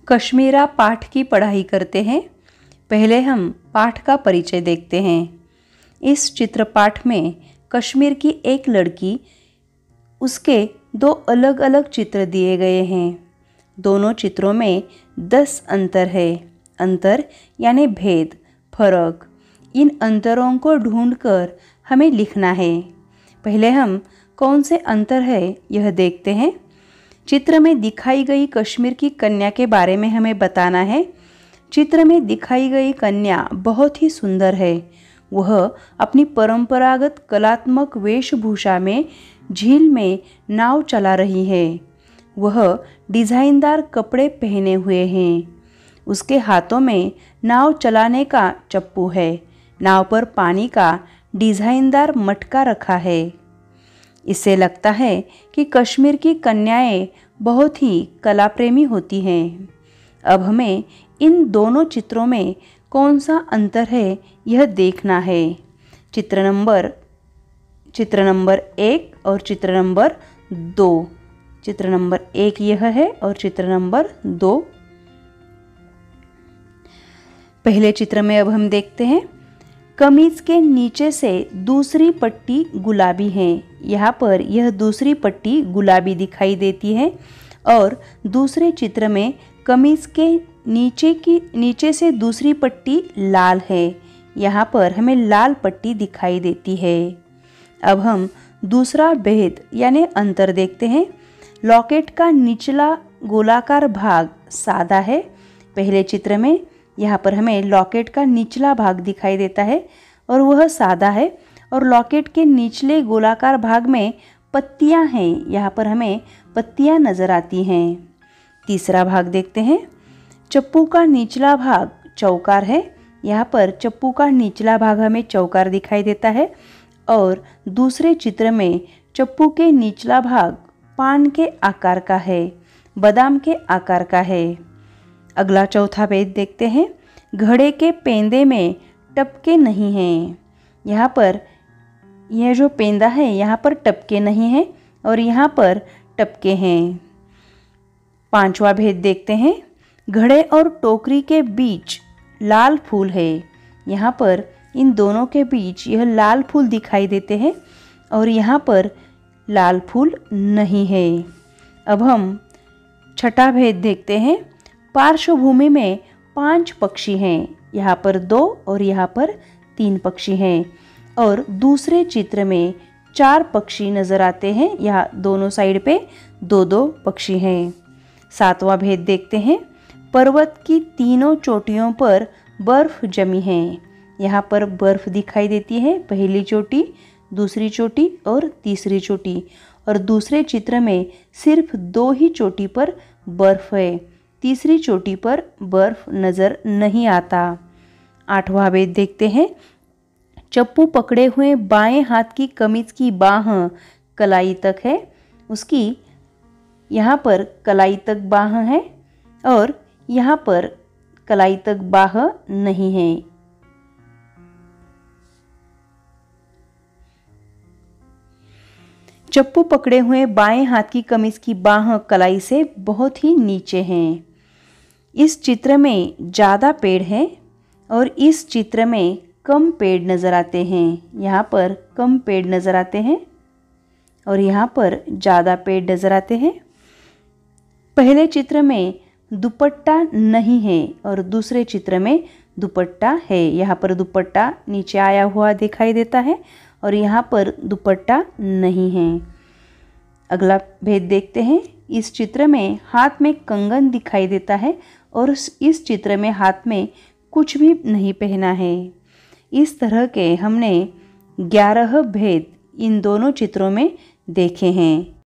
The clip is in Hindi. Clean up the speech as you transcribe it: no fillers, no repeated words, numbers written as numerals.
कश्मीरा पाठ की पढ़ाई करते हैं। पहले हम पाठ का परिचय देखते हैं। इस चित्रपाठ में कश्मीर की एक लड़की, उसके दो अलग अलग चित्र दिए गए हैं। दोनों चित्रों में 10 अंतर है। अंतर यानी भेद, फर्क। इन अंतरों को ढूंढकर हमें लिखना है। पहले हम कौन से अंतर है यह देखते हैं। चित्र में दिखाई गई कश्मीर की कन्या के बारे में हमें बताना है। चित्र में दिखाई गई कन्या बहुत ही सुंदर है। वह अपनी परंपरागत कलात्मक वेशभूषा में झील में नाव चला रही है। वह डिजाइनदार कपड़े पहने हुए हैं। उसके हाथों में नाव चलाने का चप्पू है। नाव पर पानी का डिजाइनदार मटका रखा है। इससे लगता है कि कश्मीर की कन्याएं बहुत ही कला प्रेमी होती हैं। अब हमें इन दोनों चित्रों में कौन सा अंतर है यह देखना है। चित्र नंबर 1 और चित्र नंबर 2। चित्र नंबर 1 यह है और चित्र नंबर 2। पहले चित्र में अब हम देखते हैं। कमीज के नीचे से दूसरी पट्टी गुलाबी है। यहाँ पर यह दूसरी पट्टी गुलाबी दिखाई देती है और दूसरे चित्र में कमीज के नीचे से दूसरी पट्टी लाल है। यहाँ पर हमें लाल पट्टी दिखाई देती है। अब हम दूसरा भेद यानी अंतर देखते हैं। लॉकेट का निचला गोलाकार भाग सादा है। पहले चित्र में यहाँ पर हमें लॉकेट का निचला भाग दिखाई देता है और वह सादा है और लॉकेट के निचले गोलाकार भाग में पत्तियां हैं। यहाँ पर हमें पत्तियां नजर आती हैं। तीसरा भाग देखते हैं। चप्पू का निचला भाग चौकार है। यहाँ पर चप्पू का निचला भाग हमें चौकार दिखाई देता है और दूसरे चित्र में चप्पू के निचला भाग पान के आकार का है, बादाम के आकार का है। अगला चौथा भेद देखते हैं। घड़े के पेंदे में टपके नहीं हैं। यहाँ पर यह जो पेंदा है यहाँ पर टपके नहीं हैं और यहाँ पर टपके हैं। पांचवा भेद देखते हैं। घड़े और टोकरी के बीच लाल फूल है। यहाँ पर इन दोनों के बीच यह लाल फूल दिखाई देते हैं और यहाँ पर लाल फूल नहीं है। अब हम छठा भेद देखते हैं। पार्श्वभूमि में 5 पक्षी हैं। यहाँ पर 2 और यहाँ पर 3 पक्षी हैं और दूसरे चित्र में 4 पक्षी नजर आते हैं। यहाँ दोनों साइड पे 2-2 पक्षी हैं। सातवां भेद देखते हैं। पर्वत की तीनों चोटियों पर बर्फ जमी है। यहाँ पर बर्फ दिखाई देती है। पहली चोटी, दूसरी चोटी और तीसरी चोटी और दूसरे चित्र में सिर्फ 2 ही चोटी पर बर्फ है। तीसरी चोटी पर बर्फ नजर नहीं आता। आठवां भेद देखते हैं। चप्पू पकड़े हुए बाएं हाथ की कमीज की बाह कलाई तक है। उसकी यहाँ पर कलाई तक बाह है और यहाँ पर कलाई तक बाह नहीं है। चप्पू पकड़े हुए बाएं हाथ की कमीज की बाह कलाई से बहुत ही नीचे हैं। इस चित्र में ज़्यादा पेड़ हैं और इस चित्र में कम पेड़ नज़र आते हैं। यहाँ पर कम पेड़ नज़र आते हैं और यहाँ पर ज़्यादा पेड़ नज़र आते हैं। पहले चित्र में दुपट्टा नहीं है और दूसरे चित्र में दुपट्टा है। यहाँ पर दुपट्टा नीचे आया हुआ दिखाई देता है और यहाँ पर दुपट्टा नहीं है। अगला भेद देखते हैं। इस चित्र में हाथ में कंगन दिखाई देता है और इस चित्र में हाथ में कुछ भी नहीं पहना है। इस तरह के हमने 11 भेद इन दोनों चित्रों में देखे हैं।